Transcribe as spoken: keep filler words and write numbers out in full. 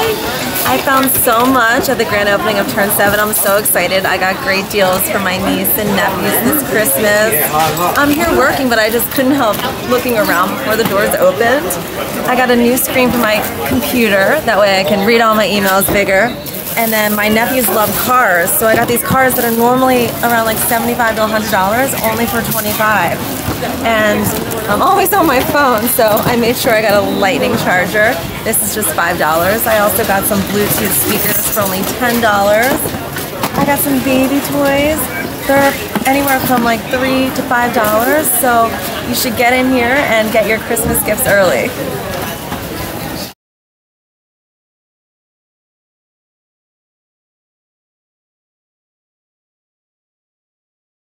I found so much at the grand opening of Turn seven. I'm so excited. I got great deals for my niece and nephews this Christmas. I'm here working, but I just couldn't help looking around before the doors opened. I got a new screen for my computer. That way I can read all my emails bigger. And then my nephews love cars, so I got these cars that are normally around like seventy-five to a hundred dollars, only for twenty-five. And I'm always on my phone, so I made sure I got a lightning charger. This is just five dollars. I also got some Bluetooth speakers for only ten dollars. I got some baby toys. They're anywhere from like three to five dollars, so you should get in here and get your Christmas gifts early.